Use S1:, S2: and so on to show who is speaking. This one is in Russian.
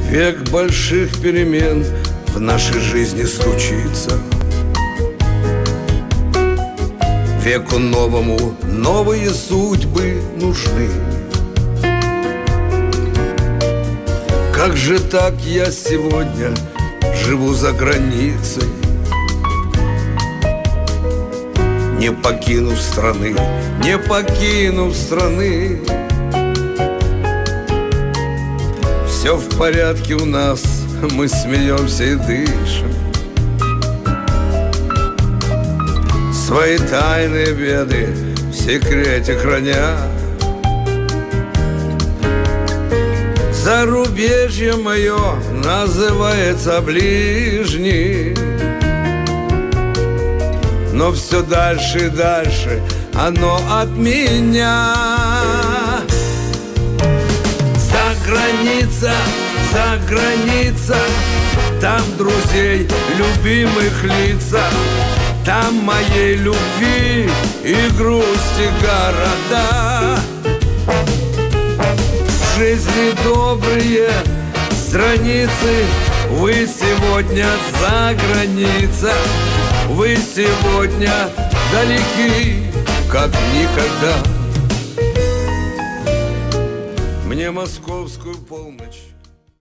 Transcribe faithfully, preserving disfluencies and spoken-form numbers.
S1: Век больших перемен в нашей жизни случится. Веку новому новые судьбы нужны. Как же так я сегодня живу за границей, не покинув страны, не покинув страны. Все в порядке у нас, мы смеемся и дышим, свои тайные беды в секрете храня. Зарубежье мое называется ближним, но все дальше и дальше оно от меня. За граница, за граница, там друзей, любимых лица, там моей любви и грусти города. В жизни добрые страницы, вы сегодня за граница, вы сегодня далеки, как никогда. Мне московскую полночь